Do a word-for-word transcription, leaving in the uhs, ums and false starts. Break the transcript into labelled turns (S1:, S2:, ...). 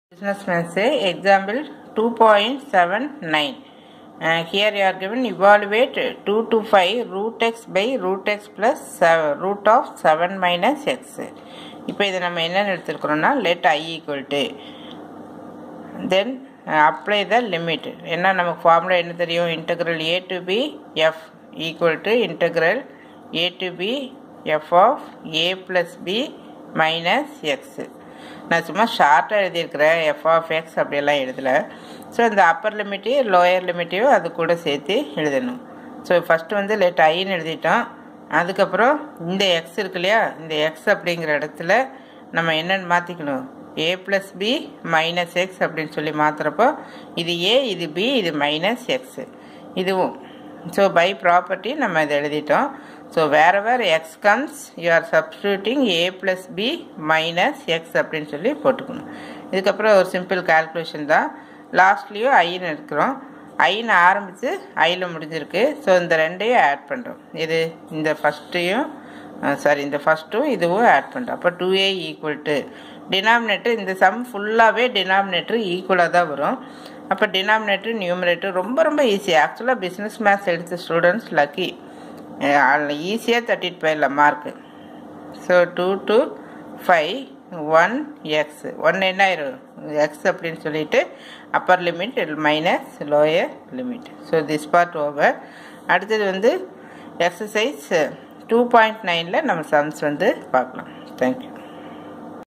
S1: Business maths example two point seven nine. Uh, here you are given evaluate two to five root x by root x plus seven, root of seven minus x. இப்போ இதை நம்ம என்ன எடுத்துக்கிறோம்னா let I equal to then uh, apply the limit. என்ன நமக்கு formula என்ன தெரியும்? integral a to b f equal to integral a to b f of a plus b minus x. நான் சும்மா ஷார்ட்டாக எழுதியிருக்கிறேன் எஃப் ஆஃப் எக்ஸ் அப்படியெல்லாம் எழுதலை. ஸோ இந்த அப்பர் லிமிட்டையும் லோயர் லிமிட்டையும் அது கூட சேர்த்து எழுதணும். ஸோ ஃபஸ்ட்டு வந்து லெட் ஐன்னு எழுதிட்டோம். அதுக்கப்புறம் இந்த எக்ஸ் இருக்கு இல்லையா, இந்த எக்ஸ் அப்படிங்கிற இடத்துல நம்ம என்னென்னு மாற்றிக்கணும், A plus B minus X அப்படின்னு சொல்லி மாற்றுறப்போ இது ஏ, இது பி, இது மைனஸ் எக்ஸு இதுவும். ஸோ பை ப்ராப்பர்ட்டி நம்ம இதை எழுதிட்டோம். So wherever x comes you are substituting a plus b minus x அப்படின்னு சொல்லி போட்டுக்கணும். இதுக்கப்புறம் ஒரு சிம்பிள் கால்குலேஷன் தான். லாஸ்ட்லேயும் ஐன்னு இருக்கிறோம். ஐன்னு ஆரம்பித்து ஐயில் முடிஞ்சிருக்கு. ஸோ இந்த ரெண்டையும் ஆட் பண்ணுறோம். இது இந்த ஃபஸ்ட்டையும் சாரி இந்த ஃபஸ்ட்டும் இதுவும் ஆட் பண்ணுறோம். அப்போ two A equal to denominator, இந்த சம் ஃபுல்லாகவே டினாமினேட்டர் ஈக்குவலாக தான் வரும். அப்போ டினாமினேட்டர் நியூமரேட்டர் ரொம்ப ரொம்ப ஈஸி. ஆக்சுவலாக பிஸ்னஸ் மேத்ஸ் எடுத்த ஸ்டூடெண்ட்ஸ் லக்கி, ஈஸியாக தட்டிட்டு போயிடலாம் mark. So two to five one X one என்ன ஆயிரும் எக்ஸ் அப்படின்னு சொல்லிட்டு upper limit minus lower limit. So this part over. அடுத்தது வந்து எக்ஸசைஸ் டூ பாயிண்ட் நைனில் நம்ம சம்ஸ் வந்து பார்க்கலாம். தேங்க்யூ.